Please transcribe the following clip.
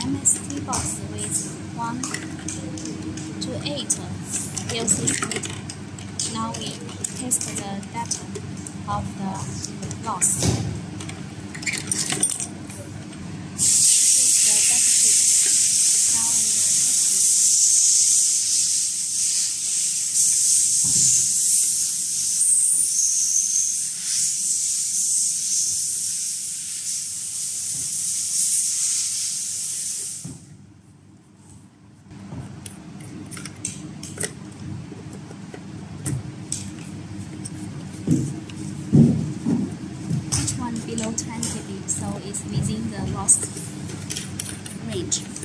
MST box with 1 to 8 PLC data. Now we paste the data of the loss. Each one below 10 kV, so it's within the loss range.